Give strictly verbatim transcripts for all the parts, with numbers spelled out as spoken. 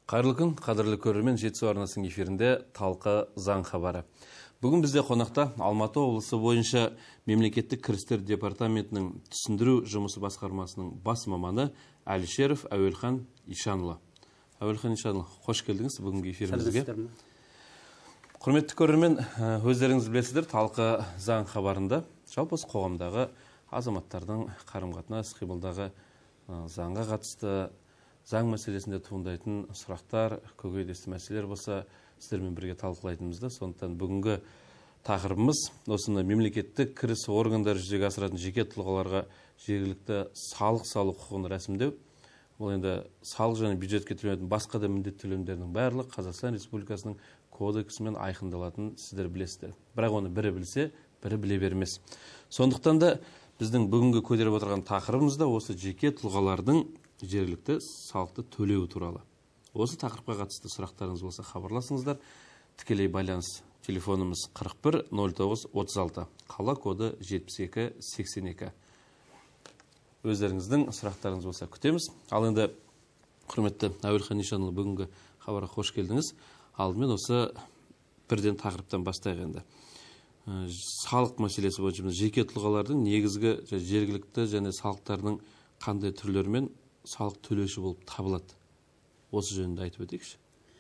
Қайырлы күн, қадірлі көрермен, Жетісу арнасының эфирінде Талқы заң хабары. Бүгін бізде қонақта Алматы облысы бойынша мемлекеттік кірістер департаментінің түсіндіру жұмысы басқармасының бас маманы Әлішеров Әуелхан Ишанұлы. Әуелхан Ишанұлы, қош келдіңіз бүгінгі эфирімізге. Құрметті көрермен, өздеріңіз білесіздер, Талқы заң хабарында жалпы қоғамдағы азаматтардың қарым-қатынас қимылдағы заңға қатысты заң мәселесінде туындайтын сұрақтар, көкейкесті мәселелер болса, сіздермен бірге талқылайтынымызды. Сондықтан бүгінгі тақырыбымыз осыны мемлекеттік кіріс органдары жүзеге асыратын жеке тұлғаларға жергілікті салық салу құқығын рәсімдеу. Бұл енді салық және бюджетке төленетін басқа да міндетті төлемдердің барлығы Қазақстан Республикасының кодексімен айқындалатын сіздер білесіздер. Бірақ оны бірі білсе, бірі біле бермес. Сондықтан да біздің бүгінгі көтеріп отырған тақырыбымыз да осы жеке тұлғалардың жергілікті салықты төлеу туралы. Осы тақырыпқа қатысты сұрақтарыңыз болса хабарласыңыздар. Тікелей байланыс телефонымыз қырық бір нөл тоғыз отыз алты, қала коды жетпіс екі сексен екі. Өздеріңіздің сұрақтарыңыз болса күтеміз. Ал енді құрметті Әуелхан Ишанұлы, бүгінгі хабарға қош келдіңіз. Алдымен осы бірден тақырыптан бастайық енді. Салық мәселесі бойынша жеке тұлғалардың негізгі жергілікті және салықтардың қандай түрлерімен салық төлеуші болып табылады? Осы жөнінде айтып өтейікші.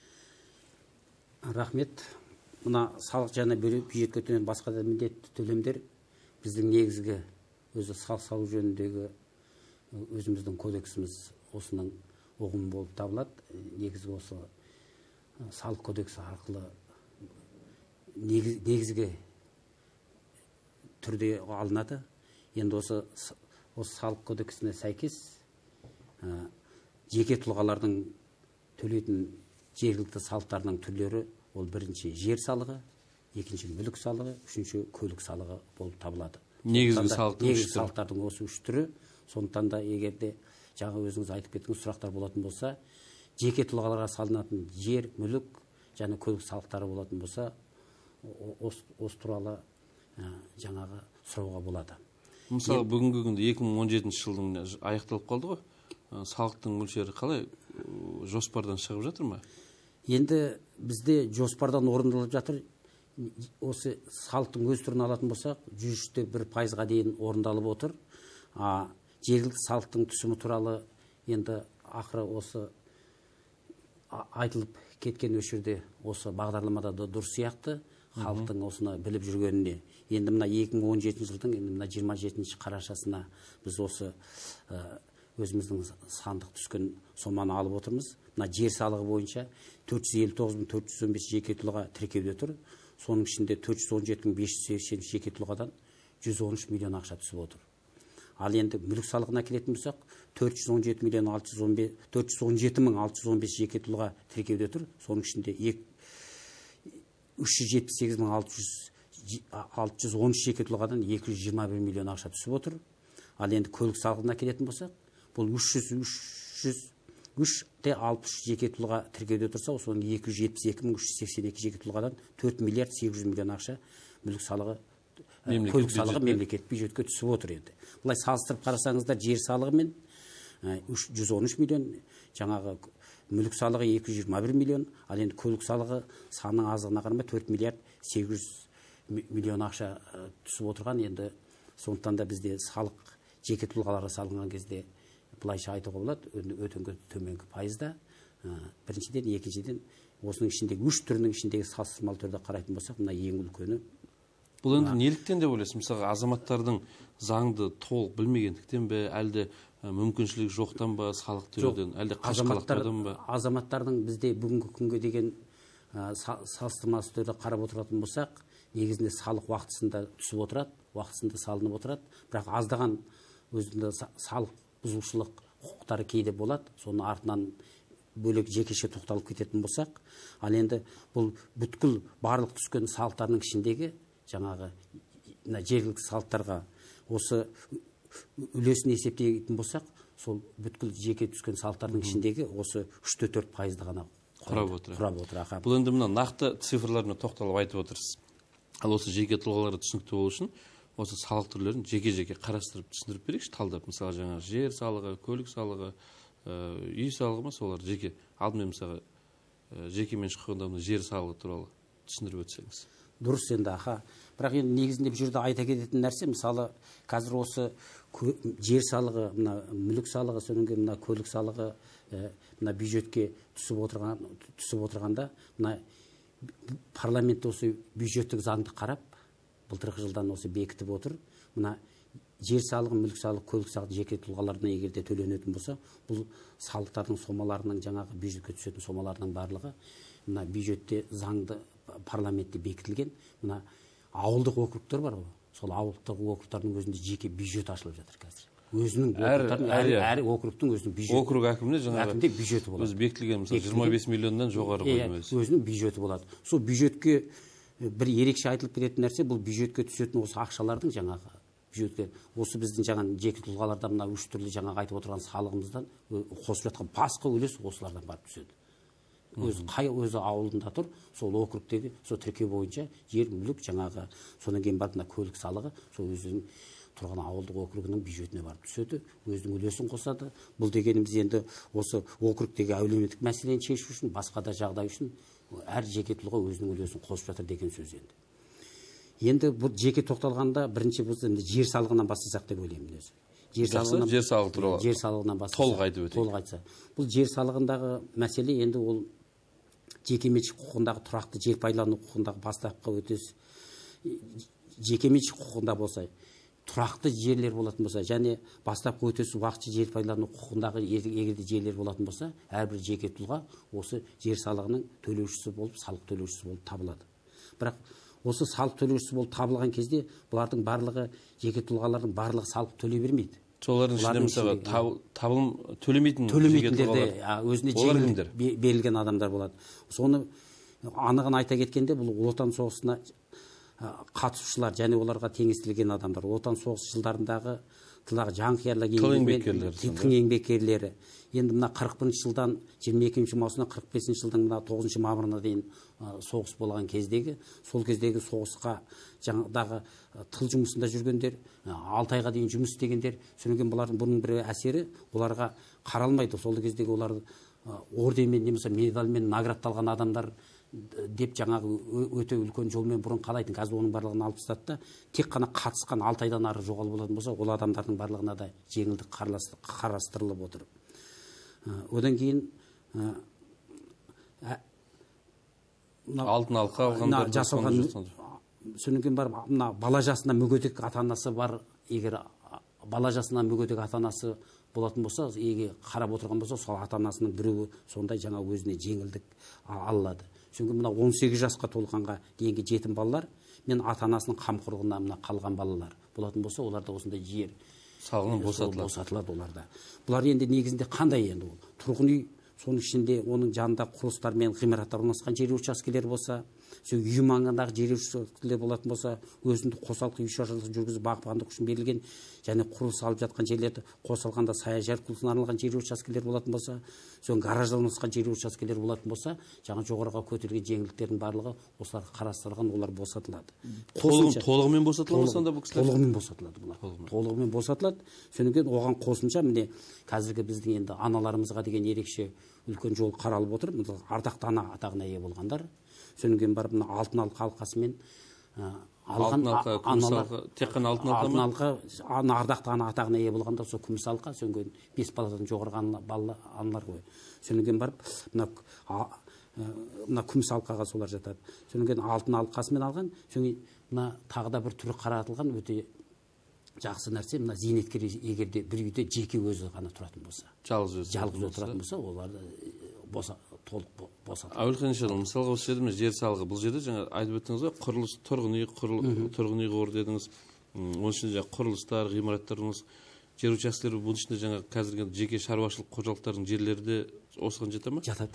Рахмет. Мына салық және бюджетке төленетін басқа да міндетті төлемдер біздің негізгі өзі салық салу жөніндегі өзіміздің кодексіміз осының ұғымы болып табылады. Негізгі осы салық кодексі арқылы негізгі түрде алынады. Енді осы осы салық кодексіне сәйкес жеке тұлғалардың төлейтін жергілікті салықтарының түрлері ол бірінші жер салығы, екінші мүлік салығы, үшінші көлік салығы болып табылады. Негізгі салықтың негізгі салықтардың осы үш түрі. Сондықтан да егерде жаңа өзіңіз айтып кеттіңіз сұрақтар болатын болса, жеке тұлғаларға салынатын жер, мүлік және көлік салықтары болатын болса, осы туралы жаңағы сұрауға болады. Мысалы, бүгінгі күнде екі мың он жетінші жылдың аяқталып қалды ғой. Салықтың мөлшері қалай, жоспардан шығып жатыр ма? Енді бізде жоспардан орындалып жатыр. Осы салықтың өз түрін алатын болсақ, жүз үште бір пайызға дейін орындалып отыр. Жергілікті салықтың түсімі туралы енді ақыры осы айтылып кеткен өшірде осы бағдарламада да дұрыс сияқты. Халықтың осыны біліп жүргеніне. Енді мына екі мың он жетінші жылдың енді мына жиырма жетінші қарашасына біз осы өзіміздің сандық түскен соманы алып отырмыз. Мына жер салығы бойынша төрт жүз елу тоғыз мың төрт жүз он бес жеке тұлға тіркеуде тұр. Соның ішінде төрт жүз он жеті мың бес жүз сексен жеке тұлғадан жүз он үш миллион ақша түсіп отыр. Ал енді мүлік салығына келетін болсақ, төрт жүз он жеті миллион алты жүз он бес төрт жүз он жеті мың алты жүз он бес жеке тұлға тіркеуде тұр. Соның ішінде үш жүз жетпіс сегіз мың алты жүз он үш жеке тұлғадан екі жүз жиырма бір миллион ақша түсіп отыр. Ал енді көлік салығына келетін болсақ, бұл үш жүз үш те алпыс жеке тұлға тіркеуде тұрса, соның екі жүз жетпіс екі мың үш жүз сексен екі жеке тұлғадан төрт миллиард сегіз жүз миллион ақша мүлік салығы, көлік салығы мемлекет бюджетке түсіп отыр енді. Бұлай салыстырып қарасаңыздар, жер салығы мен жүз он үш миллион, жаңағы мүлік салығы екі жүз жиырма бір миллион, ал енді көлік салығы санның азығына қарамай төрт миллиард сегіз жүз миллион ақша түсіп отырған. Енді сондықтан да бізде салық жеке тұлғаларға салынған кезде бұлайша айтуға болады, өтінгі төменгі пайызда. Біріншіден, екіншіден, осының ішіндегі үш түрінің ішіндегі салыстырмалы түрде қарайтын болсақ, мына ең үлкені. Бұл енді неліктен деп ойлайсыз? Мысалы, азаматтардың заңды толық білмегендіктен бе, әлде мүмкіншілік жоқтан ба, салық төлеуден, әлде қашқалақтардан ба? Азаматтардың бізде бүгінгі күнге деген салыстырмалы түрде қарап отыратын болсақ, негізінде салық уақытысында түсіп отырады, уақытысында салынып отырады. Бірақ аздаған өзінде салық бұзушылық құқықтары кейде болады. Соны артынан бөлек жекеше тоқталып кететін болсақ, ал енді бұл бүткіл барлық түскен салықтардың ішіндегі жаңағы жергілікті салықтарға осы үлесін есептейтін болсақ, сол бүткіл жеке түскен салықтардың ішіндегі осы үш те төрт пайызды ғана құрап отыр. Құрап отыр. Бұл енді мына нақты цифрлармен тоқталып айтып отырсыз. Ал осы жеке тұлғаларға түсінікті болу үшін осы салық түрлерін жеке-жеке қарастырып түсіндіріп берейікші, талдап. Мысалы, жаңа жер салығы, көлік салығы, үй салығы ма, солар жеке. Алдымен мысалы жеке меншік құқығында жер салығы туралы түсіндіріп өтсеңіз. Дұрыс енді аха. Бірақ енді негізінде бұл жерде айта кететін нәрсе, мысалы қазір осы жер салығы, мына мүлік салығы, содан кейін мына көлік салығы мына бюджетке түсіп отырған түсіп отырғанда, мына парламентте осы бюджеттік заңды қарап, былтырғы жылдан осы бекітіп отыр. Мына жер салығы, мүлік салығы, көлік салығы жеке тұлғаларына егер де төленетін болса, бұл салықтардың сомаларының жаңағы бюджетке түсетін сомаларының барлығы мына бюджетте заңды парламентте бекітілген. Мына ауылдық округтер бар ғой, сол ауылдық округтардың өзінде жеке бюджет ашылып жатыр қазір. Өзінің округтардың әр әр округтың өзінің бюджеті. Округ әкіміне жаңағы әкімде бюджеті болады. Өзі бекітілген, мысалы жиырма бес миллионнан жоғары қойдым өзі. Өзінің бюджеті болады. Сол бюджетке бір ерекше айтылып кететін нәрсе, бұл бюджетке түсетін осы ақшалардың жаңағы бюджетке осы біздің жаңағы жеке тұлғалардан мына үш түрлі жаңағы айтып отырған салығымыздан қосып жатқан басқа үлес осылардан барып түседі. Өзі қай өзі ауылында тұр, сол округтегі сол тіркеу бойынша жер мүлік жаңағы, содан кейін барып мына көлік салығы сол өзінің тұрған ауылдық округінің бюджетіне барып түседі, өзінің үлесін қосады. Бұл дегеніміз енді осы округтегі әлеуметтік мәселені шешу үшін, басқа да жағдай үшін әр жеке тұлға өзінің үлесін қосып жатыр деген сөз енді. Енді бұл жеке тоқталғанда бірінші біз енді жер салығынан бастасақ деп ойлаймын өзі. Жер салығынан жер салығы туралы жер салығынан бастасақ толық айтып өтейік. Толық айтса. Бұл жер салығындағы мәселе енді ол жекеменшік құқығындағы тұрақты жер пайдалану құқығындағы бастапқы өтес жекеменшік құқығында болса, тұрақты жерлер болатын болса, және бастапқы өтесі уақытша жер пайдалану құқығындағы егерде жерлер болатын болса, әрбір жеке тұлға осы жер салығының төлеушісі болып, салық төлеушісі болып табылады. Бірақ осы салық төлеушісі болып табылған кезде бұлардың барлығы жеке тұлғалардың барлығы салық төлей бермейді. Солардың ішінде мысалы табылым төлемейтін төлемейтіндерде өзіне жеңіл берілген адамдар болады. Соны анығын айта кеткенде бұл Ұлы Отан соғысына қатысушылар және оларға теңестірілген адамдар, Ұлы Отан соғысы жылдарындағы тылдағы жанқиярлық тың еңбеккерлері. Енді мына қырық бірінші жылдан жиырма екінші маусымнан қырық бесінші жылдың мына тоғызыншы мамырына дейін соғыс болған кездегі, сол кездегі соғысқа жаңағы тыл жұмысында жүргендер, алты айға дейін жұмыс істегендер, сөйленген бұлардың бұның бір әсері оларға қаралмайды. Сол кездегі олар орденмен немесе медальмен наградталған адамдар деп жаңағы өте үлкен жолмен бұрын қалайтын. Қазір оның барлығын алып тастады да, тек қана қатысқан алты айдан ары жоғалып болатын болса, ол адамдардың барлығына да жеңілдік қарастырылып отыр. Одан кейін алтын алқа алғандар жасалған, содан кейін барып мына бала жасында мүгедек ата-анасы бар, егер бала жасынан мүгедек ата-анасы болатын болса, егер қарап отырған болса, сол ата-анасының біреуі сондай жаңа өзіне жеңілдік алады. Çünkü мына он сегіз жасқа толғанға дейінгі жетім балалар мен ата-анасының қамқорлығына мына қалған балалар болатын болса, оларда осындай жер салығынан босатылады. босатылады оларда. Бұлар енді негізінде қандай енді ол? Тұрғын үй, соның ішінде оның жанында құрылыстар мен ғимараттар орналасқан жер учаскелер болса, үй маңындағы жер учаскелер болатын болса, өзіндік қосалқы үй шаруашылығын жүргізіп бағбандық үшін берілген және құрылыс алып жатқан жерлерді қосалғанда саяжай құрылысына арналған жер учаскелер болатын болса, соң гаражда орналасқан жер учаскелер болатын болса, жаңа жоғарыға көтерілген жеңілдіктердің барлығы осыларға қарастырылған, олар босатылады. Толығымен босатылады ма сонда бұл кісілер? Толығымен босатылады бұлар. Толығымен босатылады. Содан кейін оған қосымша міне қазіргі біздің енді аналарымызға деген ерекше үлкен жол қаралып отыр. Ардақты ана атағына ие болғандар. Содан кейін барып мына алтын алқа алқасымен алған аналар, тек қана алтын алқа ма? Алтын алқа, ардақты ана атағына ие болғандар сол күміс алқа, содан кейін бес баладан жоғарғы аналар ғой. Содан кейін барып мына мына күміс алқаға солар жатады. Содан кейін алтын алқасымен алған, содан кейін мына тағы да бір түрі қаратылған өте жақсы нәрсе, мына зейнеткер егерде бір үйде жеке өзі ғана тұратын болса, жалғыз өзі жалғыз тұратын болса, оларды боса толық босатылады. Әуелхан иншалла, мысалға осы жерде жер салығы, бұл жерде жаңа айтып өттіңіз ғой, құрылыс, тұрғын үй, тұрғын үй қоры дедіңіз, оның ішінде жаңа құрылыстар, ғимараттарыңыз, жер учаскелері, бұның ішінде жаңа қазіргі жеке шаруашылық қожалықтардың жерлері де осыған жете ма? Жатады.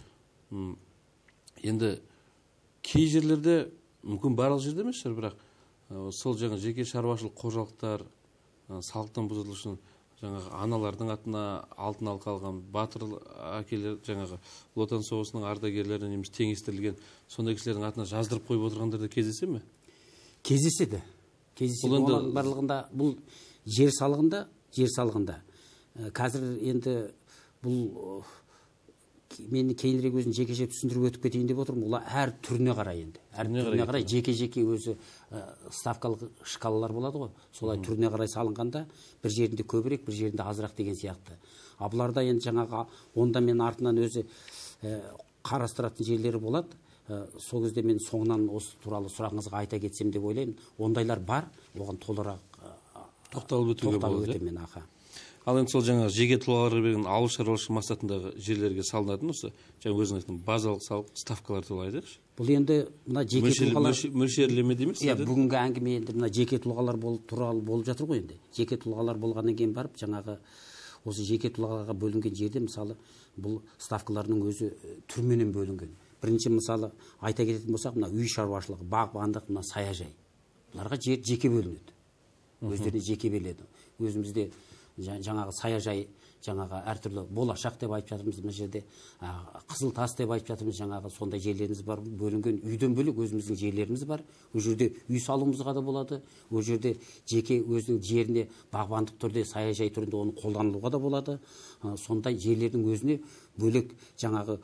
Енді кей жерлерде мүмкін барлық жерде емес шығар, бірақ сол жаңа жеке шаруашылық қожалықтар салықтан бұзылу үшін жаңағы аналардың атына алтын алқа алған батыр әкелер, жаңағы Ұлы Отан соғысының ардагерлері немесе теңестірілген сондай кісілердің атына жаздырып қойып отырғандар да кездесе ме? Кездеседі. Кездеседі. Олардың барлығында бұл жер салығында, жер салығында қазір енді бұл мен кейінірек өзін жекеше түсіндіріп өтіп кетейін деп отырмын. Олар әр түріне қарай енді. Әр түріне қарай жеке-жеке өзі ставкалық шкалалар болады ғой. Солай түріне қарай салынғанда бір жерінде көбірек, бір жерінде азырақ деген сияқты. А бұларда енді жаңағы онда мен артынан өзі қарастыратын жерлері болады. Сол кезде мен соңынан осы туралы сұрағыңызға айта кетсем деп ойлаймын. Ондайлар бар, оған толығырақ тоқталып өтуге болады. Мен аха. Ал енді сол жаңағы жеке тұлғаларға берген ауыл шаруашылығы мақсатындағы жерлерге салынатын осы жаңа өзің айтқан базалық салық ставкалар туралы айтайықшы. Бұл енді мына жеке тұлғалар мөлшерлеме дейміз. Иә, бүгінгі әңгіме енді мына жеке тұлғалар туралы болып жатыр ғой енді. Жеке тұлғалар болғаннан кейін барып жаңағы осы жеке тұлғаға бөлінген жерде мысалы бұл ставкалардың өзі түрменен бөлінген. Бірінші мысалы айта кететін болсақ, мына үй шаруашылығы, бағбандық, мына саяжай. Бұларға жер жеке бөлінеді. Өздеріне жеке беріледі. Өзімізде жаңағы саяжай, жаңағы әртүрлі болашақ деп айтып жатырмыз, мына жерде қызыл тас деп айтып жатырмыз, жаңағы сондай жерлеріміз бар, бөлінген. Үйден бөлек өзіміздің жерлеріміз бар. Ол жерде үй салуымызға да болады. Ол жерде жеке өзінің жеріне бағбандық түрде, саяжай түрінде оны қолданылуға да болады. Сондай жерлердің өзіне бөлек жаңағы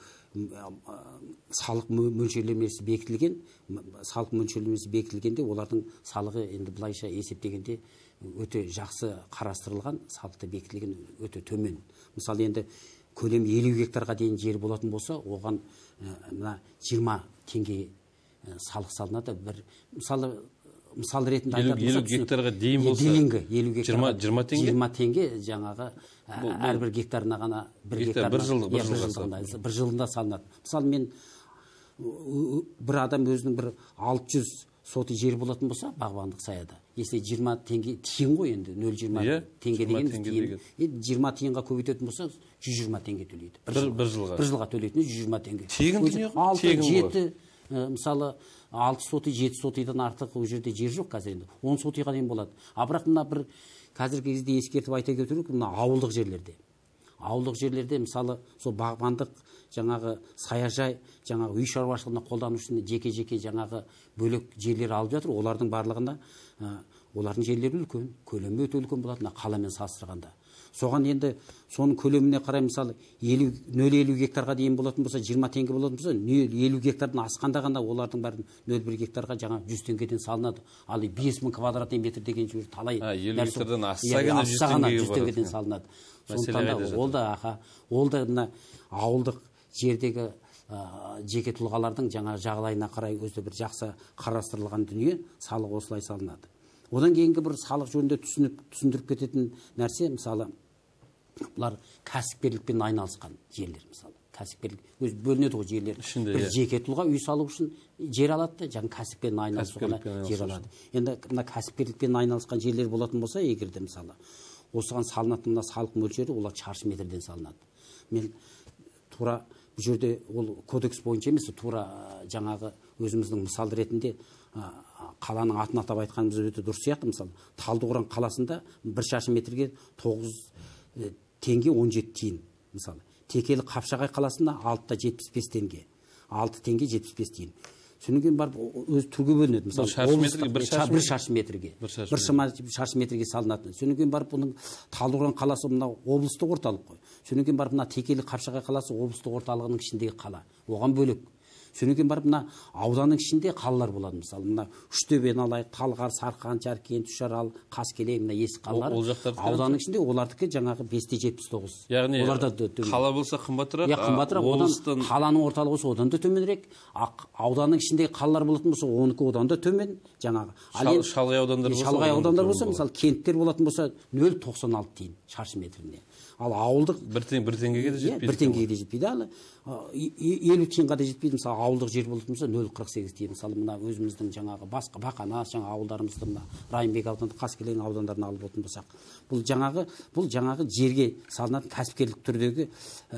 салық мөлшерлемесі бекітілген, салық мөлшерлемесі бекітілгенде олардың салығы енді былайша есептегенде өте жақсы қарастырылған, салықты бекітілген өте төмен. Мысалы енді көлем елу гектарға дейін жер болатын болса, оған мына жиырма теңге салық салынады. Бір мысалы мысал ретінде айтатын болсақ, елу гектарға дейін болса, дейінгі елу гектарға жиырма теңге жиырма теңге жаңағы әрбір гектарына ғана бір гектарына бір жылында салынады. Мысалы мен бір адам өзінің бір алты жүз соты жер болатын болса, бағбандық саяда. Если жиырма теңге тиын ғой енді, нөл жиырма теңге деген тиын. жиырма тиынға көбейтетін болса, жүз жиырма теңге төлейді. Бір жылға. Бір жылға төлейтін жүз жиырма теңге. Тегін дүние ғой? алты, жеті, мысалы алты соты, жеті сотыдан артық ол жерде жер жоқ қазір енді. он сотыға дейін болады. А бірақ мына бір қазіргі кезде ескертіп айта кету керек, мына ауылдық жерлерде. Ауылдық жерлерде мысалы сол бағбандық, жаңағы саяжай, жаңағы үй шаруашылығына қолдану үшін жеке-жеке жаңағы бөлек жерлер алып жатыр. Олардың барлығында олардың жерлері үлкен, көлемі өте үлкен болады, қаламен салыстырғанда. Соған енді соның көлеміне қарай мысалы нөл елу гектарға дейін болатын болса, жиырма теңге болатын болса, елу гектардан асқанда ғана олардың бәрін нөл бір гектарға жаңа жүз теңгеден салынады. Ал бес мың квадрат метр деген жер талай елу гектардан асса ғана жүз теңгеден салынады. Сондықтан да ол да аха, ол да мына ауылдық жердегі жеке тұлғалардың жаңа жағдайына қарай өзі бір жақсы қарастырылған дүние, салық осылай салынады. Одан кейінгі бір салық жөнінде түсіндіріп кететін нәрсе, мысалы, бұлар кәсіпкерлікпен айналысқан жерлер, мысалы. Кәсіпкерлік, өз бөлінеді ғой жерлер. Бір жеке тұлға үй салу үшін жер алады, жаңа кәсіппен айналысуға жер алады. Енді мына кәсіпкерлікпен айналысқан жерлер болатын болса, егерде мысалы, осыған салынатын мына салық мөлшері олар шаршы метрден салынады. Мен тура бұл жерде ол кодекс бойынша емес, тура жаңағы өзіміздің мысал ретінде қаланың атын атап айтқанымыз өте дұрыс сияқты. Мысалы, Талдықорған қаласында бір шаршы метрге тоғыз теңге он жеті тиын. Мысалы, Текелі Қапшағай қаласында алты жетпіс бес теңге. алты теңге жетпіс бес тиын. Содан кейін барып өз түрге бөлінеді. Мысалы, бір шаршы метрге, бір шаршы метрге салынады. Содан кейін барып бұның Талдықорған қаласы мына облыстық орталық қой. Содан кейін барып мына Текелі Қапшағай қаласы облыстық орталығының ішіндегі қала. Оған бөлек. Содан кейін барып мына ауданның ішінде қалалар болады. Мысалы, мына Үштөбені алайық, Талғар, Сарқан, Жаркент, Үшарал, Қаскелең, мына есік қалалар. Ауданның ішінде олардікі жаңағы бес те жетпіс тоғыз. Яғни қала болса қымбатырақ, иә, қымбатырақ, одан қаланың орталығы болса одан да төменірек. Ауданның ішіндегі қалалар болатын болса, оныкі одан да төмен, жаңағы. Шалғай аудандар болса, шалғай аудандар болса, мысалы, кенттер болатын болса, нөл тоқсан алты тиын шаршы метріне. Ал ауылдық бір теңгеге де жетпейді. бір теңгеге де жетпейді. Ал елу тиынға да жетпейді. Мысалы, ауылдық жер болатын болса, нөл қырық сегіз тиын. Мысалы, мына өзіміздің жаңағы басқа Бақанас, жаңа ауылдарымызды мына Райымбек ауданы, Қаскелең аудандарын алып отыратын болсақ, бұл жаңағы бұл жаңағы жерге салынатын кәсіпкерлік түрдегі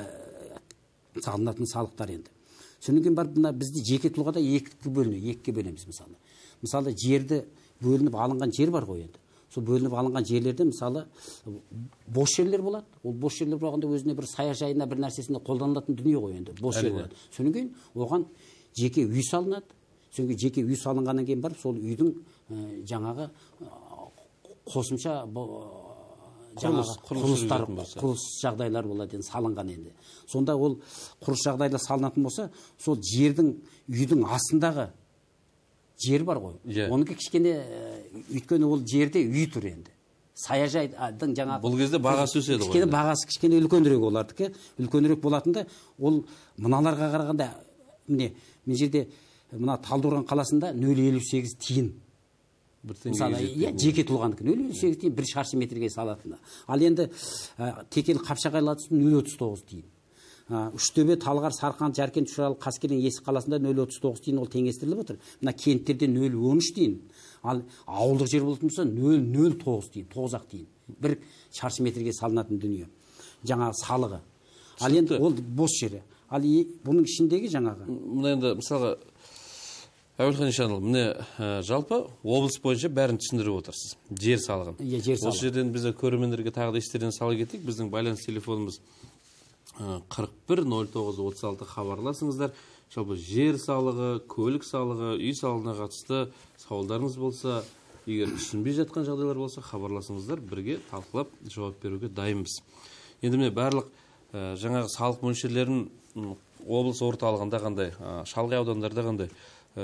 салынатын салықтар енді. Содан кейін барып мына бізде жеке тұлғада екіге бөлінеді, екіге бөлеміз мысалы. Мысалы, жерді бөлініп алынған жер бар ғой енді. Сол бөлініп алынған жерлерде мысалы бос жерлер болады. Ол бос жерлер болғанда өзіне бір саяжайына бір нәрсесіне қолданылатын дүние ғой енді. Бос жер болады. Содан кейін оған жеке үй салынады. Содан кейін жеке үй салынғаннан кейін барып сол үйдің жаңағы қосымша жаңағы құрылыстар құрылыс жағдайлар болады енді салынған енді. Сонда ол құрылыс жағдайлар салынатын болса, сол жердің үйдің астындағы жер бар ғой. Оныкі кішкене өйткені ол жерде үй тұр енді. Саяжайдың жаңағы бұл кезде бағасы өседі ғой. Кішкене бағасы кішкене үлкенірек олардікі, үлкенірек болатында ол мыналарға қарағанда міне мына жерде мына Талдықорған қаласында нөл елу сегіз тиын. Мысалы, жеке тұлғандікі нөл елу сегіз тиын бір шаршы метрге салатыны. Ал енді Текел Қапшағайлатысы нөл отыз тоғыз тиын. Үштөбе, Талғар, Сарқан, Жаркент, Шұрал, Қаскелең, Есік қаласында нөл отыз тоғыз тиын ол теңестіріліп отыр. Мына кенттерде нөл он үш тиын. Ал ауылдық жер болатын болса нөл нөл тоғыз тиын, тоғыз ақ тиын. Бір шаршы метрге салынатын дүние. Жаңағы салығы. Ал енді ол бос жері. Ал бұның ішіндегі жаңағы. Мына енді мысалға Әуелхан Ишанұлы, міне жалпы облыс бойынша бәрін түсіндіріп отырсыз. Жер салығын. Осы жерден бізде көрермендерге тағы да естерінен сала кетейік. Біздің байланыс телефонымыз қырық бір нөл тоғыз отыз алты хабарласыңыздар. Жалпы жер салығы, көлік салығы, үй салығына қатысты сауалдарыңыз болса, егер түсінбей жатқан жағдайлар болса, хабарласыңыздар, бірге талқылап жауап беруге дайынбыз. Енді міне барлық жаңағы салық мөлшерлерін облыс орталығында қандай, шалғай аудандарда қандай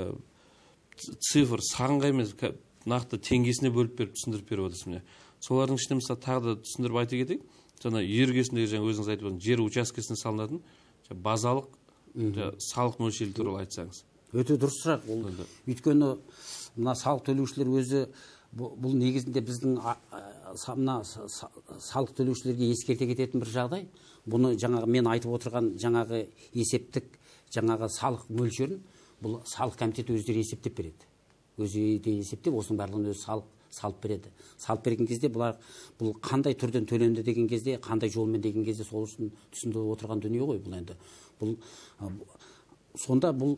цифр санға емес нақты теңгесіне бөліп беріп түсіндіріп беріп отырсыз міне. Солардың ішінде мысалы тағы да түсіндіріп айта кетейік. Жаңа үй іргесіндегі жаңа өзіңіз айтып отырған жер учаскесіне салынатын базалық салық мөлшері туралы айтсаңыз. Өте дұрыс сұрақ. Өйткені мына салық төлеушілер өзі бұл негізінде біздің мына салық төлеушілерге ескерте кететін бір жағдай. Бұны жаңағы мен айтып отырған жаңағы есептік жаңағы салық мөлшерін бұл салық комитеті өздері есептеп береді. Өздері есептеп, осының барлығын өзі салық салып береді. Салып берген кезде бұлар бұл қандай түрден төленді деген кезде, қандай жолмен деген кезде сол үшін түсіндіріп отырған дүние ғой бұл енді. Бұл сонда бұл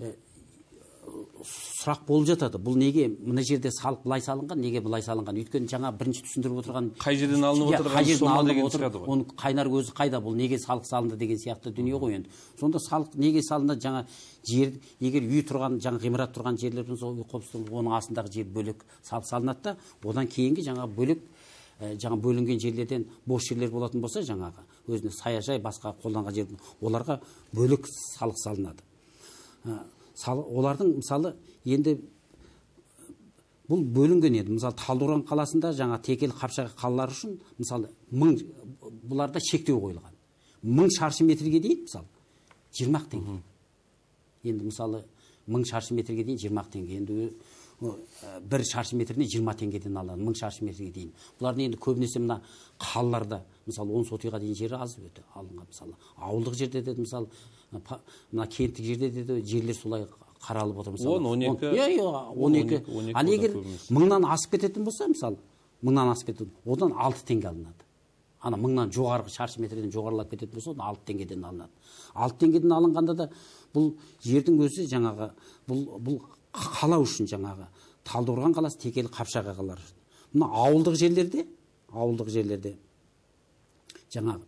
сұрақ болып жатады. Бұл неге мына жерде салық былай салынған, неге былай салынған? Өйткені жаңа бірінші түсіндіріп отырған қай жерден алынып отырған сома деген шығады ғой. Оның қайнар көзі қайда? Бұл неге салық салынды деген сияқты дүние ғой енді. Сонда салық неге салынды? Жаңа жер, егер үй тұрған, жаңа ғимарат тұрған жерлердің сол қопсытылып, оның астындағы жер бөлек салық салынады да, одан кейінгі жаңа бөлек жаңа бөлінген жерлерден бос жерлер болатын болса, жаңағы өзіне саяжай, басқа қолданған жер, оларға бөлек салық салынады. Олардың мысалы енді бұл бөлінген еді. Мысалы Талдықорған қаласында жаңа Текел Қапшағай қалалары үшін мысалы мың бұларда шектеу қойылған. мың шаршы метрге дейін мысалы жиырма теңге. Енді мысалы мың шаршы метрге дейін жиырма теңге. Енді бір шаршы метріне жиырма теңгеден алады, мың шаршы метрге дейін. Бұлардың енді көбінесе мына қалаларда мысалы он сотыға дейін жері аз өте алынған. Мысалы ауылдық жерде де мысалы мына кенттік жерде де жерлер солай қаралып отыр. он он екі он екі ал егер мыңнан асып кететін болса, мысалы мыңнан асып кететін, одан алты теңге алынады. Ана мыңнан жоғарғы шаршы метрден жоғарылап кететін болса, одан алты теңгеден алынады. алты теңгеден алынғанда да бұл жердің өзі жаңағы бұл бұл қала үшін жаңағы Талдықорған қаласы, Текел Қапшағай қалалары. Мына ауылдық жерлерде, ауылдық жерлерде жаңағы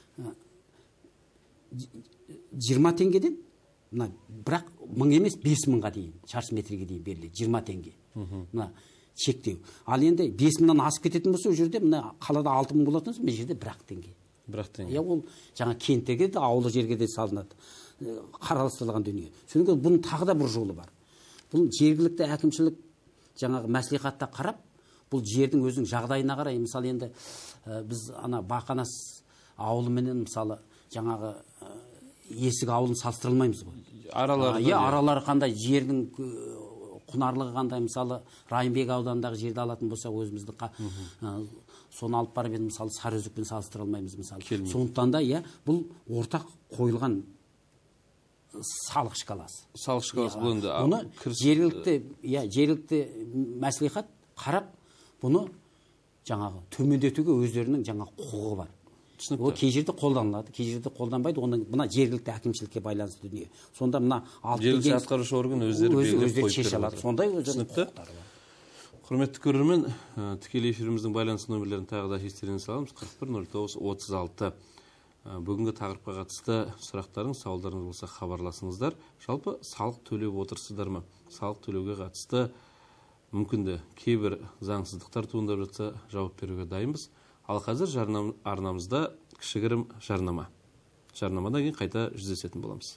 жиырма теңгеден мына бірақ мың емес бес мыңға дейін шаршы метрге дейін беріледі. жиырма теңге. Мына шектеу. Ал енді бес мыңнан асып кететін болса, ол жерде мына қалада алты мың болатын болса, мына жерде бір ақ теңге. бір ақ теңге. Иә, ол жаңа кенттерге де, ауылдық жерге де салынады. Қаралыстырылған дүние. Содан кейін бұның тағы да бір жолы бар. Бұл жергілікті әкімшілік жаңағы мәслихатта қарап, бұл жердің өзінің жағдайына қарай, мысалы енді біз ана Бақанас ауылыменен мысалы жаңағы Есік ауылын салыстырылмаймыз ғой. Аралары иә, аралары қандай, жердің құнарлығы қандай, мысалы Райымбек ауданындағы жерді алатын болса, өзімізді соны алып барып енді мысалы Сарыөзекпен салыстыра алмаймыз мысалы. Сондықтан да иә, бұл ортақ қойылған салық шкаласы. Салық шкаласы бұл енді бұны жергілікті, иә, жергілікті мәслихат қарап, бұны жаңағы төмендетуге өздерінің жаңа құқығы бар. Ол кей жерде қолданылады, кей жерде қолданбайды. Оның мына жергілікті әкімшілікке байланысты дүние. Сонда мына жергілікті атқарушы орган өздері белгілеп қойып береді. Сондай өздерінің құқықтары бар. Құрметті көрермен, тікелей эфиріміздің байланыс нөмірлерін тағы да естеріңізге саламыз. қырық бір нөл тоғыз отыз алты. Бүгінгі тақырыпқа қатысты сұрақтарыңыз, сауалдарыңыз болса хабарласыңыздар. Жалпы салық төлеп отырсыздар ма? Салық төлеуге қатысты мүмкін де кейбір заңсыздықтар туындап жатса, жауап беруге дайынбыз. Ал қазір жарнам, арнамызда кішігірім жарнама. Жарнамадан кейін қайта жүздесетін боламыз.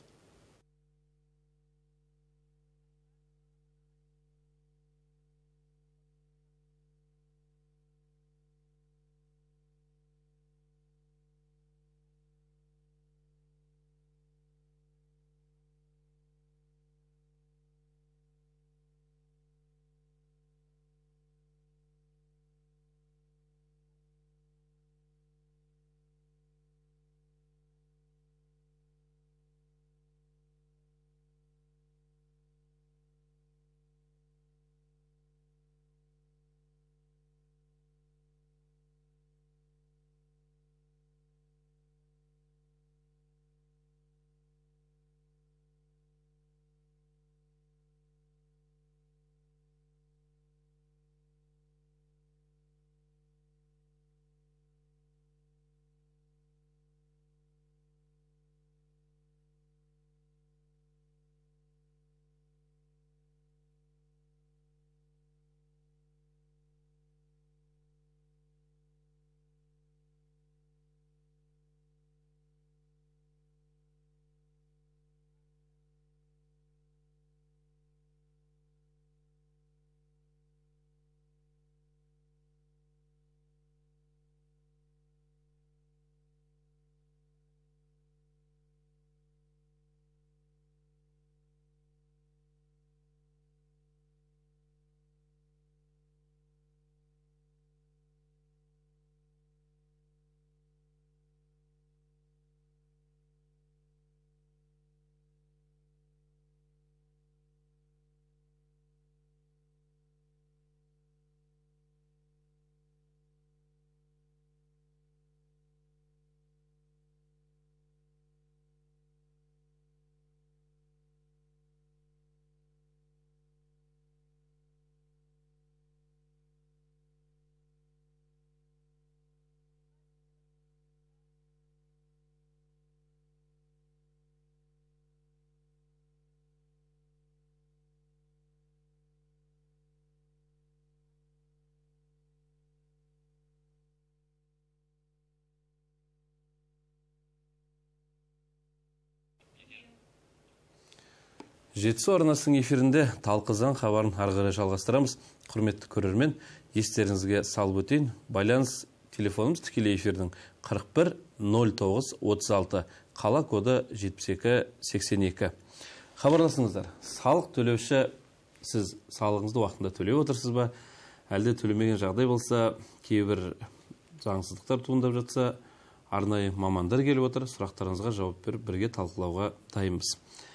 Жетісу арнасының эфирінде талқызан хабарын ары қарай жалғастырамыз. Құрметті көрермен, естеріңізге салып өтейін. Байланыс телефонымыз тікелей эфирдің қырық бір нөл тоғыз отыз алты, қала коды жетпіс екі сексен екі. Хабарласыңыздар. Салық төлеуші, сіз салығыңызды уақытында төлеп отырсыз ба? Әлде төлемеген жағдай болса, кейбір заңсыздықтар туындап жатса, арнайы мамандар келіп отыр. Сұрақтарыңызға жауап беріп, бірге талқылауға дайынбыз.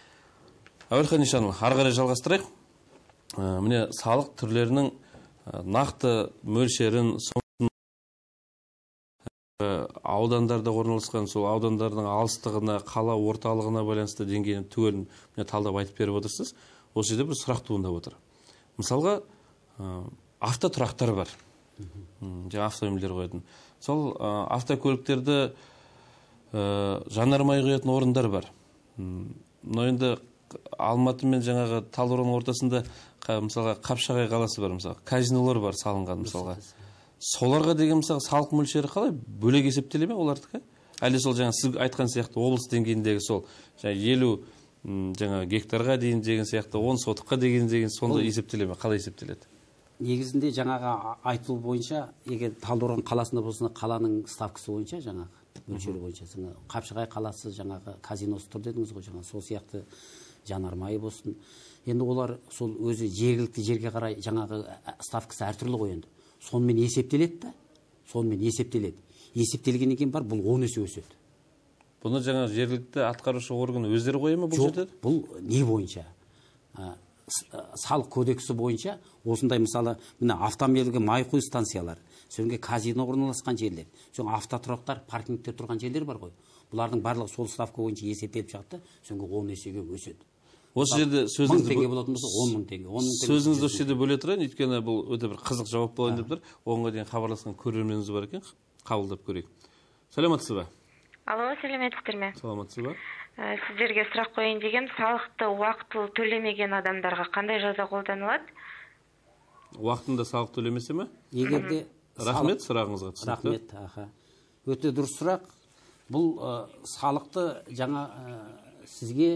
Әуелхан Ишанов, ары қарай жалғастырайық. Міне салық түрлерінің нақты мөлшерін, аудандарда орналасқан сол аудандардың алыстығына, қала орталығына байланысты деңгейін түгелін талдап айтып беріп отырсыз. Осы жерде бір сұрақ туындап отыр. Мысалға, автотұрақтар бар. Жаңа автомобильдер қоятын. Сол автокөліктерді жанармай құятын орындар бар. Но енді Алматы мен жаңағы Талдықорғанның ортасында мысалға Қапшағай қаласы бар, мысалға казинолар бар салынған, мысалға. Соларға деген мысалға салық мөлшері қалай? Бөлек есептеле ме олардікі? Әлде сол жаңа сіз айтқан сияқты облыс деңгейіндегі сол жаңа елу жаңа гектарға дейін деген сияқты он сотыққа деген деген сонда есептеле ме? Қалай есептеледі? Негізінде жаңағы айтылу бойынша, егер Талдықорған қаласында болса, қаланың ставкасы бойынша жаңағы мөлшері бойынша, Қапшағай қаласы жаңағы казиносы тұр дедіңіз ғой, жаңа сол сияқты жанармайы болсын. Енді олар сол өзі жергілікті жерге қарай жаңағы ставкасы әртүрлі ғой енді. Сонымен есептеледі да, сонымен есептеледі. Есептелгеннен кейін бар, бұл он есе өседі. Бұны жаңа жергілікті атқарушы орган өздері қоя ма бұл жерде? Бұл не бойынша? Салық кодексі бойынша осындай мысалы, мына автомобильге май құю станциялар, соңғы казино орналасқан жерлер, соңғы автотұрақтар, паркингтер тұрған жерлер бар ғой. Бұлардың барлығы сол ставка бойынша есептеліп жатты, соңғы он есеге өседі. Осы жерде сөзіңізді сөзіңізді осы жерде бөле тұрайын, өйткені бұл өте бір қызық жауап болайын деп тұр. Оңға дейін хабарласқан көрерменіміз бар екен, қабылдап көрейік. Саламатсыз ба? Алло, сәлеметсіздер ме? Саламатсыз ба? Сіздерге сұрақ қойын деген, салықты уақытылы төлемеген адамдарға қандай жаза қолданылады? Уақытында салық төлемесе ме? Егерде Рахмет сұрағыңызға түсінікті. Рахмет, аха. Өте дұрыс сұрақ. Бұл салықты жаңа сізге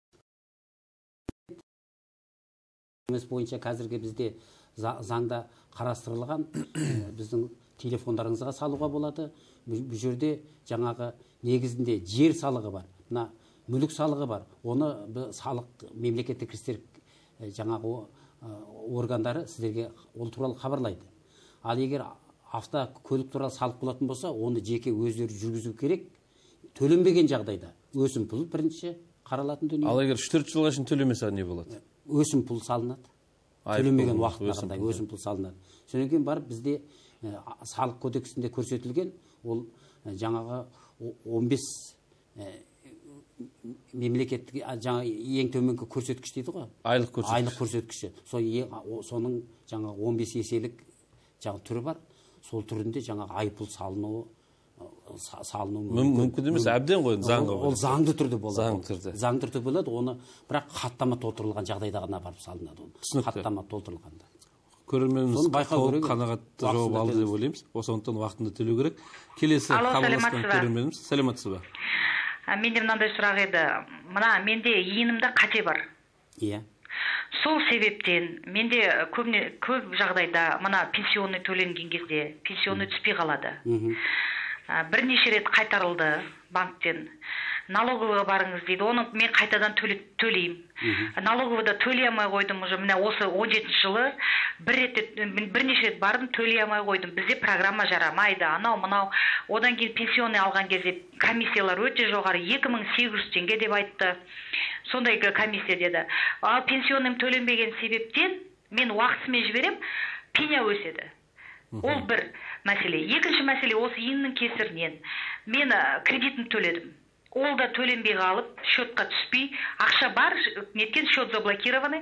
бойынша қазіргі бізде заңда қарастырылған біздің телефондарыңызға салуға болады. Бұл жерде жаңағы негізінде жер салығы бар, мына мүлік салығы бар. Оны салық мемлекеттік кірістер жаңағы органдары сіздерге ол туралы хабарлайды. Ал егер автокөлік туралы салық болатын болса, оны жеке өздері жүргізу керек. Төленбеген жағдайда өсімпұл бірінші қаралатын дүние. Ал егер үш төрт жылға шейін төлемесе не болады? Өсімпұл салынады. Төленбеген уақытына қарай өсімпұл салынады. Содан кейін барып бізде салық кодексінде көрсетілген, ол жаңағы он бес мемлекеттік жаңа ең төменгі көрсеткіш дейді ғой. Айлық көрсеткіш. Айлық көрсеткіші. Соның жаңағы он бес еселік жаңа түрі бар. Сол түрінде жаңағы айыппұл салынуы салынуы мүмкін емес, әбден ғой заңға. Ол заңды түрде болады. Заңды түрде. Заңды түрде болады. Оны бірақ хаттама толтырылған жағдайда ғана барып салынады. Хаттама толтырылғанда. Көрерменіміз толық қанағатты жауап алды деп ойлаймыз. Сондықтан уақытында төлеу керек. Келесі хабарласқан көрерменіміз. Сәлеметсіз бе? Менде мынандай сұрақ еді. Мына менде иінімде қате бар. Иә. Сол себептен менде көп жағдайда мына пенсионный төленген кезде пенсионный түспей қалады. Бірнеше рет қайтарылды банктен. Налоговыйға барыңыз дейді. Оны мен қайтадан төлеймін. Налоговыйда төлей алмай қойдым уже. Міне осы он жетінші жылы бір рет бірнеше рет бардым, төлей алмай қойдым. Бізде программа жарамайды. Анау мынау. Одан кейін пенсионный алған кезде комиссиялар өте жоғары, екі мың сегіз жүз теңге деп айтты. Сондай комиссия деді. Ал пенсионным төленбеген себептен мен уақытысымен жіберем, пеня өседі. Ол бір мәселе. Екінші мәселе осы иіннің кесірінен мен кредитін төледім. Ол да төленбей қалып, счетқа түспей, ақша бар, неткен счет заблокированный.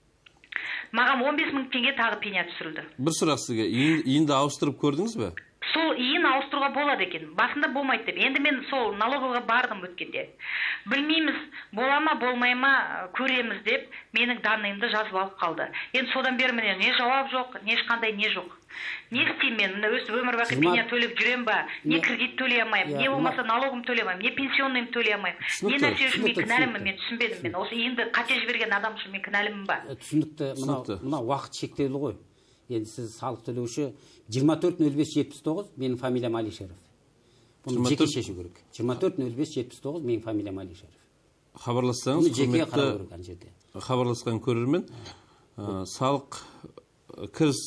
Маған он бес мың теңге тағы пеня түсірілді. Бір сұрақ сізге, иінді ауыстырып көрдіңіз бе? Сол иін ауыстыруға болады екен. Басында болмайды деп. Енді мен сол налоговыйға бардым өткенде. Білмейміз, бола ма, болмай ма, көреміз деп, менің данныйымды жазып алып қалды. Енді содан бері міне не жауап жоқ, не ешқандай не жоқ. Не істеймін мен? Өз өмір бақи пеня төлеп жүрем ба? Не кредит төлей алмаймын, не болмаса налогым төлей алмаймын, не пенсионныйым төлей алмаймын. Не нәрсе үшін мен кінәлімін, мен түсінбедім мен. Осы иінді қате жіберген адам үшін мен кінәлімін ба? Түсінікті. Мына уақыт шектеулі ғой. Енді сіз салық төлеуші жиырма төрт нөл бес жетпіс тоғыз, менің фамилиям Алишеров. Бұны жеке шешу керек. жиырма төрт нөл бес жетпіс тоғыз, менің фамилиям Алишеров. Хабарлассаңыз, құрметті хабарласқан көрермен, салық кіріс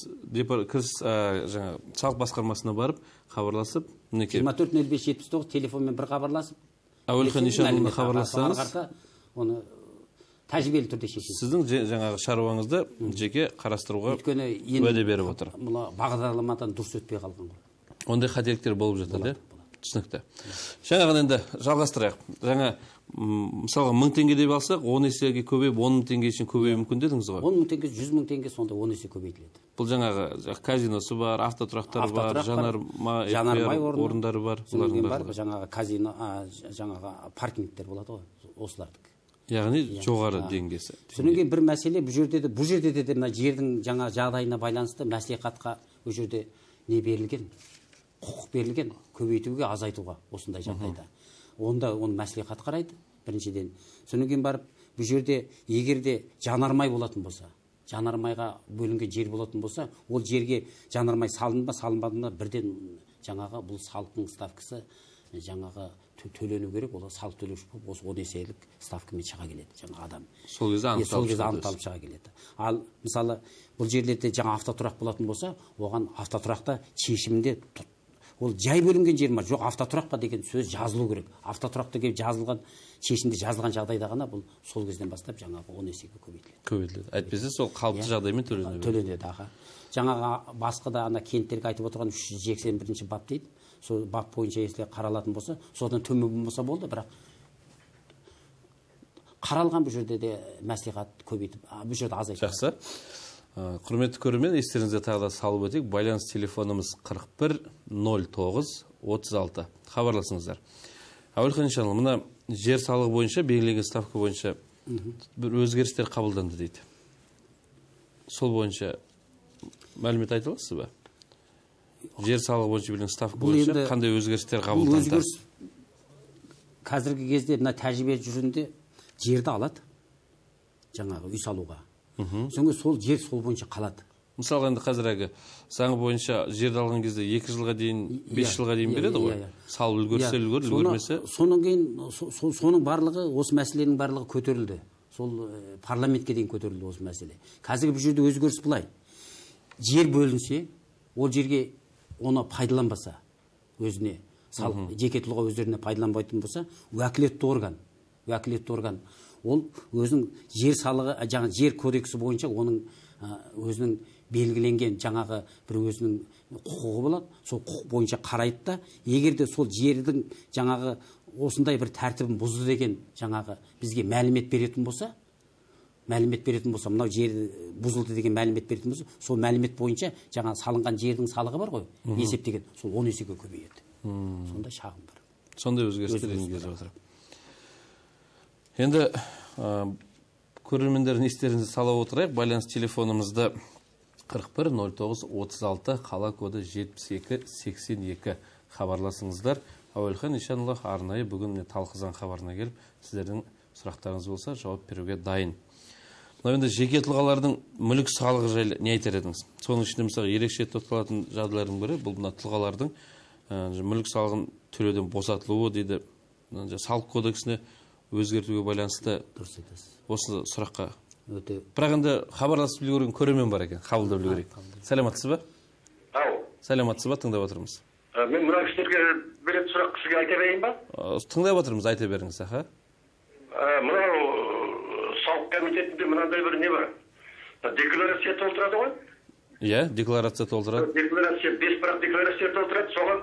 жаңа салық басқармасына барып хабарласып, жиырма төрт нөл бес жетпіс тоғыз телефонмен бір хабарласып, Әуелхан Ишанұлына хабарлассаңыз, оны тәжірибелі түрде шешеді. Сіздің жаңағы шаруаңызды жеке қарастыруға уәде беріп отыр. Мұны бағдарламадан дұрыс өтпей қалған ғой. Ондай қателіктер болып жатыр, түсінікті. Жаңағы енді жалғастырайық. Жаңа мысалға мың теңге деп алсақ, он есеге көбейіп, он мың теңге үшін көбеюі мүмкін дедіңіз ғой? он мың теңге, жүз мың теңге сонда он есе көбейтіледі. Бұл жаңағы казиносы бар, автотұрақтары бар, жанармай орындары бар. Жаңағы казино, жаңағы паркингтер болады ғой, осылардық. Яғни жоғары деңгесі. Содан кейін бір мәселе, бұл жерде де, бұл жерде де мына жердің жаңа жағдайына байланысты мәслихатқа бұл жерде не берілген, құқық берілген, көбейтуге, азайтуға осындай жағдайда. Онда оны мәслихат қарайды, біріншіден. Содан кейін барып, бұл жерде егерде жанармай болатын болса, жанармайға бөлінген жер болатын болса, ол жерге жанармай салынба, салынбадığında бірден жаңағы бұл салықтың ставкасы жаңағы төлену керек, ол салық төлеуші болып, осы он еселік ставкамен шыға келеді, жаңа адам. Сол кезде анықталып шыға келеді. Ал мысалы бұл жерлерде жаңа автотұрақ болатын болса, оған автотұрақта шешімінде ол жай бөлінген жер ма, жоқ автотұрақ па деген сөз жазылу керек. Автотұрақ деген жазылған, шешімде жазылған жағдайда ғана бұл сол кезден бастап жаңағы он есеге көбейтіледі. Көбейтіледі. Әйтпесе сол қалыпты жағдаймен төленеді. Төленеді, аға. Жаңағы басқа да ана кенттерге айтып отырған үш жүз сексен бірінші бап дейді. Сол бап бойынша если қаралатын болса, содан төмен болса болды, бірақ қаралған бұл жерде де мәслихат көбейтіп, бұл жерде азайтып. Жақсы. Құрметті көрермен, естеріңізге тағы да салып өтейік. Байланыс телефонымыз қырық бір нөл тоғыз отыз алты. Хабарласыңыздар. Әуелхан Ишанұлы, мына жер салығы бойынша, белгіленген ставка бойынша бір өзгерістер қабылданды дейді. Сол бойынша мәлімет айта аласыз ба? жер салығы бойынша белгіленген ставка бойынша қандай өзгерістер қабылданды? Өзгеріс қазіргі кезде мына тәжірибе жүргенде жерді алады, жаңағы үй салуға. Соңғы сол жер сол бойынша қалады. Мысалы енді қазіргі заң бойынша жерді алған кезде екі жылға дейін, бес жылға дейін береді ғой. Салып үлгерсе үлгер, үлгермесе. Соның кейін соның барлығы, осы мәселенің барлығы көтерілді. Сол парламентке дейін көтерілді осы мәселе. Қазіргі бұл жерде өзгеріс былай. Жер бөлінсе, ол жерге оны пайдаланбаса, өзіне салық, жеке тұлға өздеріне пайдаланбайтын болса, уәкілетті орган, уәкілетті орган, ол өзінің жер салығы, жаңа жер кодексі бойынша оның өзінің белгіленген жаңағы бір өзінің құқығы болады, сол құқық бойынша қарайды да, егер де сол жердің жаңағы осындай бір тәртібін бұзды деген жаңағы бізге мәлімет беретін болса, мәлімет беретін болса, мынау жер бұзылды деген мәлімет беретін болса, сол мәлімет бойынша жаңа салынған жердің салығы бар ғой, есептеген, сол он есеге көбейеді. Сондай шағым бар. Сондай өзгерістер енгізіп отыр. Енді көрермендердің естеріңізге сала отырайық, байланыс телефонымызды қырық бір нөл тоғыз отыз алты, қала коды жетпіс екі сексен екі хабарласыңыздар. Әуелхан Ишанұлы арнайы бүгін талқы заң хабарына келіп, сіздердің сұрақтарыңыз болса жауап беруге дайын. Мына енді жеке тұлғалардың мүлік салығы жайлы не айтар едіңіз? Соның ішінде мысалы ерекше тоқталатын жағдайлардың бірі бұл мына тұлғалардың мүлік салығын төлеуден босатылуы дейді. Салық кодексіне өзгертуге байланысты осы сұраққа. Бірақ енді хабарласып білген көрермен бар екен, қабылдап білу керек. Сәлеметсіз ба? Ау. Сәлеметсіз ба? Тыңдап отырмыз. Мен мына кісілерге беретін сұрақ сізге айта берейін ба? Тыңдап отырмыз, айта беріңіз, аха. Мынау салық комитетінде мынандай бір не бар? Декларация толтырады ғой? Иә, декларация толтырады. Декларация, бес парақ декларация толтырады, соған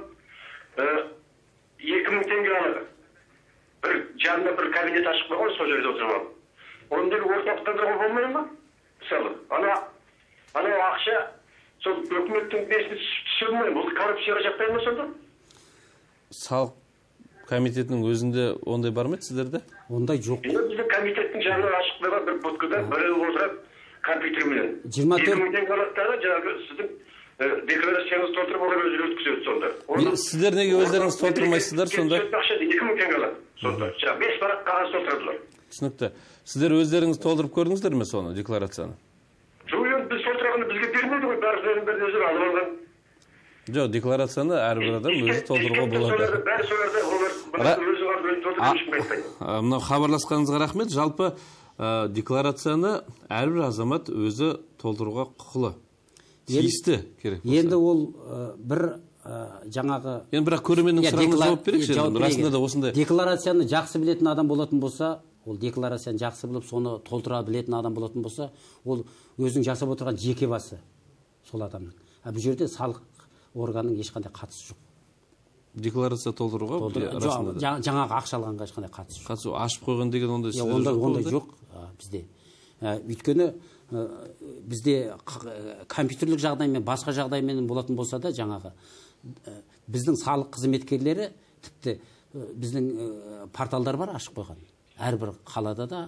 екі мың теңге алады. Бір жанына бір кабинет ашып қойған, сол жерде отырып. Ондағы орталықтандыруға болмай ма? Мысалы, ана ана ақша сол өкіметтің несіне түсірмей, бұл коррупцияға жақтай ма сонда? Салық комитетінің өзінде ондай бар ма сіздерде? Ондай жоқ. Бізде комитеттің жанына ашып қойған бір будкада бірі отырып компьютермен. жиырма төрт екі мың теңге алады, жаңағы сіздің декларацияңызды толтырып олар өзі өткізеді сонда. Сіздер неге өздеріңіз толтырмайсыздар сонда? екі мың теңге алады сонда. Жаңағы бес парақ қағаз толтырдылар. Түсінікті. Сіздер өздеріңіз толтырып көрдіңіздер ме соны, декларацияны? Жоқ, енді біз толтырғанды бізге бермейді ғой, бәрі бәрін өзі алып алған. Жоқ, декларацияны әрбір адам өзі толтыруға болады. Бәрі соларда олар өзі алып өзі толтырып ешкім айтпайды. Мынау хабарласқаныңызға рахмет. Жалпы декларацияны әрбір азамат өзі толтыруға құқылы. Тиісті керек болса. Енді ол бір жаңағы... Енді бірақ көрерменнің сұрағына жауап берейікші. Расында да осындай. Декларацияны жақсы білетін адам болатын болса, ол декларацияны жақсы біліп, соны толтыра білетін адам болатын болса, ол өзінің жасап отырған жеке басы сол адамның. Бұл жерде салық органның ешқандай қатысы жоқ. Декларация толтыруға расында да жаңағы ақша алғанға ешқандай қатысы жоқ. Қатысы ашып қойған деген ондай ондай жоқ бізде. Өйткені бізде компьютерлік жағдаймен, басқа жағдаймен болатын болса да, жаңағы біздің салық қызметкерлері тіпті біздің порталдар бар ашып қойған. Әрбір қалада да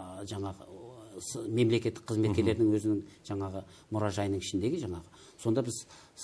жаңағы мемлекеттік қызметкерлердің өзінің жаңағы мұражайының ішіндегі жаңағы. Сонда біз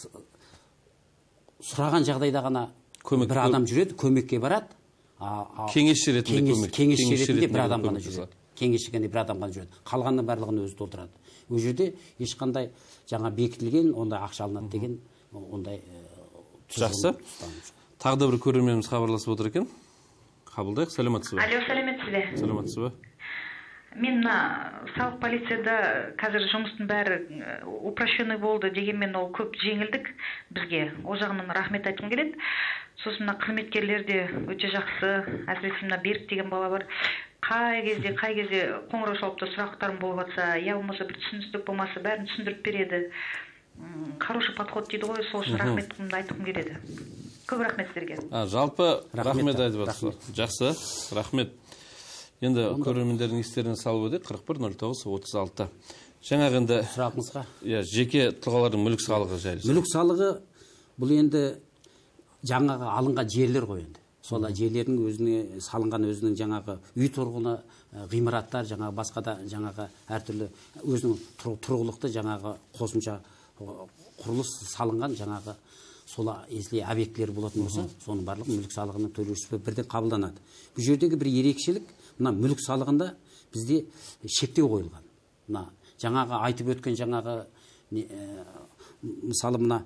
сұраған жағдайда ғана бір адам жүреді, көмекке барады. Кеңесші ретінде көмек. Кеңесші ретінде бір адам ғана жүреді. Кеңесші ретінде бір адам ғана жүреді. Қалғанның барлығын өзі толтырады. Ол жерде ешқандай жаңа бекітілген, ондай ақша алынады деген ондай. Жақсы. Тағы да бір көрерменіміз хабарласып отыр екен. Қабылдайық. Сәлеметсіз бе? Алло, сәлеметсіз бе? Сәлеметсіз бе? Мен мына салық полицияда қазір жұмыстың бәрі упрощенный болды дегенмен ол көп жеңілдік бізге. Ол жағынан рахмет айтқым келеді. Сосын мына қызметкерлер де өте жақсы. Әсіресе мына Берік деген бала бар. Қай кезде, қай кезде қоңырау шалып та сұрақтарым болып жатса, я болмаса бір түсіністік болмаса, бәрін түсіндіріп береді. Хороший подход дейді ғой, сол үшін рахметімді айтқым келеді. Көп рахмет сіздерге. Жалпы рахмет айтып жатсыз. Жақсы, рахмет. Енді көрермендердің естеріне салып өтейік. қырық бір нөл тоғыз отыз алты. Жаңағы енді сұрағыңызға. Иә, жеке тұлғалардың мүлік салығы жайлы. Мүлік салығы бұл енді жаңағы алынған жерлер ғой енді. Сол жерлердің өзіне салынған өзінің жаңағы үй тұрғыны, ғимараттар, жаңағы басқа да жаңағы әртүрлі өзінің тұрғылықты жаңағы қосымша құрылыс салынған жаңағы сол если объектілер болатын болса, соның барлығы мүлік салығының төлеушісі бірден қабылданады. Бұл жердегі бір ерекшелік, мына мүлік салығында бізде шектеу қойылған. Мына жаңағы айтып өткен жаңағы мысалы мына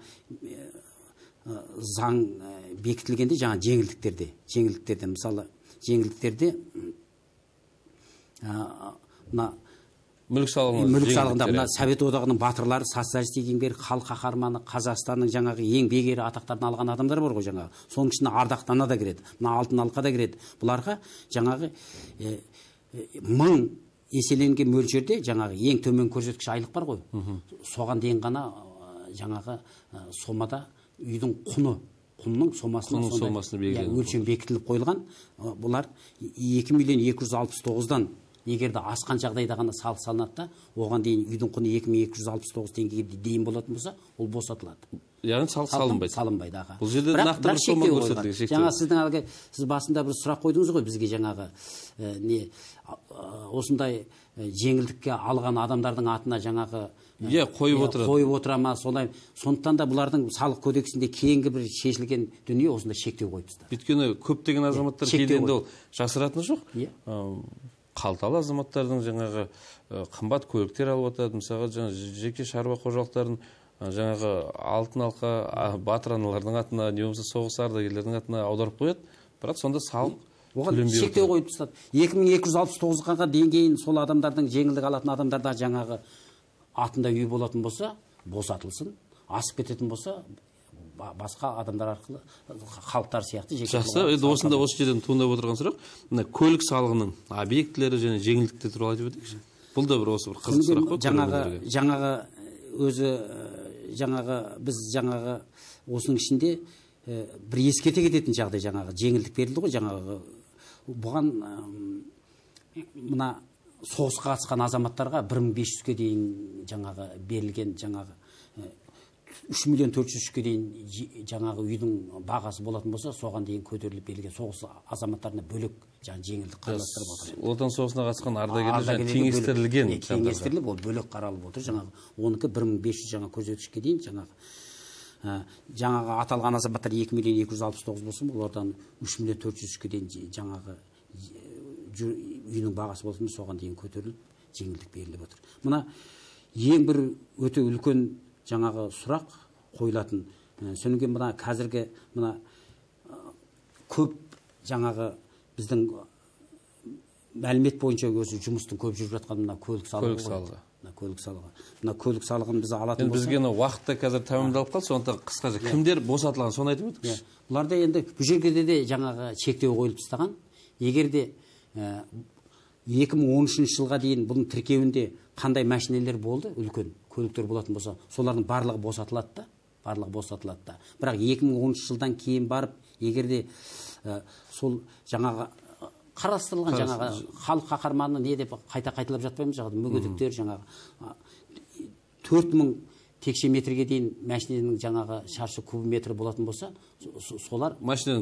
заң бекітілгенде жаңа жеңілдіктерде, жеңілдіктерде мысалы жеңілдіктерде мына мүлік салығында мүлік салығында мына Совет одағының батырлары, социалистік еңбек халық қаһарманы, Қазақстанның жаңағы ең бегері атақтарын алған адамдар бар ғой жаңағы. Соның ішіне Ардақ Ана да кіреді, мына Алтын Алқа да кіреді. Бұларға жаңағы мың еселенген мөлшерде жаңағы ең төмен көрсеткіш айлық бар ғой. Соған дейін ғана жаңағы сомада үйдің құны құнның сомасына өлшем бекітіліп қойылған. Бұлар екі миллион екі жүз алпыс тоғыздан егерде асқан жағдайда ғана салық салынады да, оған дейін үйдің құны екі мың екі жүз алпыс тоғыз теңгеге дейін болатын болса, ол босатылады. Яғни салық салынбайды. Салынбайды, аға. Бұл жерде нақты бір сома көрсетілген. Жаңа сіздің әлгі сіз басында бір сұрақ қойдыңыз ғой бізге жаңағы не осындай жеңілдікке алған адамдардың атына жаңағы Иә, қойып отырады. Қойып отыра ма, солай. Сондықтан да бұлардың салық кодексінде кейінгі бір шешілген дүние осында шектеу қойыпты. Өйткені көптеген азаматтар кейде ол жасыратыны жоқ. Қалталы азаматтардың жаңағы қымбат көліктер алып отырады. Мысалға жаңағы жеке шаруа қожалықтарын жаңағы Алтын Алқа батыр аналардың атына, не болмаса соғыс ардагерлердің атына аударып қояды. Бірақ сонда салық оған шектеу қойып тастады. екі мың екі жүз алпыс тоғызға дейін кейін сол адамдардың жеңілдік алатын адамдарда жаңағы атында үй болатын болса, босатылсын. Асып кететін болса, басқа адамдар арқылы халықтар сияқты жеке. Жақсы, енді осында осы жерден туындап отырған сұрақ, мына көлік салығының объектілері және жеңілдіктер туралы айтып өтейікші. Бұл да бір осы бір қызық сұрақ қой. Жаңағы жаңағы өзі жаңағы біз жаңағы осының ішінде бір ескерте кететін жағдай жаңағы жеңілдік берілді ғой жаңағы. Бұған мына соғысқа қатысқан азаматтарға бір мың бес жүзге дейін жаңағы берілген жаңағы үш миллион төрт жүз үшке дейін жаңағы үйдің бағасы болатын болса, соған дейін көтеріліп берілген соғыс азаматтарына бөлек жаңағы жеңілдік қарастырып отыр. Отан соғысына қатысқан ардагерлер теңестірілген. Теңестіріліп, ол бөлек қаралып отыр. Жаңағы оныкі бір мың бес жүз жаңа көрсеткішке дейін жаңағы жаңағы аталған азаматтар екі миллион екі жүз алпыс тоғыз болсын, олардан үш миллион төрт жүз үшке дейін жаңағы үйдің бағасы болсын, соған дейін көтеріліп жеңілдік беріліп отыр. Мына ең бір өте үлкен жаңағы сұрақ қойылатын. Сөнген мына қазіргі мына көп жаңағы біздің мәлімет бойынша өзі жұмыстың көп жүріп жатқан мына көлік салығы. Көлік салығы. Көлік салығы. Мына көлік салығын біз алатын болса. Бізге уақытта қазір тәмамдалып қалды, сондықтан қысқаша кімдер босатылған соны айтып өтіңізші. Бұларда енді бұл жерге де жаңағы шектеу қойылып тастаған. Егер де екі мың он үшінші жылға дейін бұның тіркеуінде қандай машинелер болды, үлкен көліктер болатын болса, солардың барлығы босатылады да, барлығы босатылады да. Бірақ екі мың оныншы жылдан кейін барып, егер де сол жаңағы қарастырылған жаңағы халық қаһарманы не деп қайта қайталап жатпаймыз, жаңағы мүгедектер жаңағы төрт мың текше метрге дейін машинаның жаңағы шаршы кубометр болатын болса, солар машинаның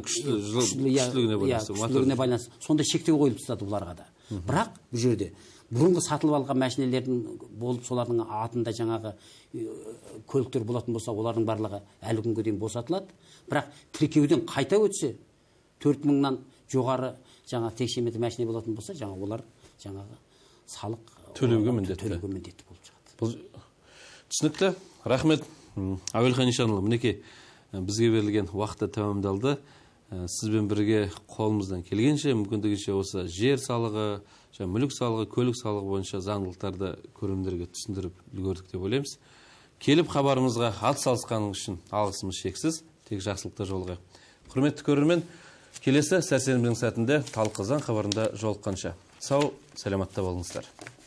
күштілігіне байланысты сонда шектеу қойылып тастады бұларға да. Бірақ бұл жерде бұрынғы сатылып алған машинелердің болып солардың атында жаңағы көліктер болатын болса, олардың барлығы әлі күнге дейін босатылады. Бірақ тіркеуден қайта өтсе, төрт мыңнан жоғары жаңа текше метр машина болатын болса, жаңа олар жаңағы салық төлеуге міндетті болып шығады. Бұл түсінікті. Рахмет. Әуелхан Ишанұлы, мінекей бізге берілген уақытта тәмамдалды. Сізбен бірге қолымыздан келгенше, мүмкіндігінше осы жер салығы, мүлік салығы, көлік салығы бойынша заңдылықтарды көрермендерге түсіндіріп үлгердік деп ойлаймыз. Келіп хабарымызға атсалысқаныңыз үшін алғысымыз шексіз, тек жақсылықта жолығайық. Құрметті көрермен, келесі сәрсенбінің сәтінде Талқы заң хабарында жолыққанша сау, саламатта болыңыздар.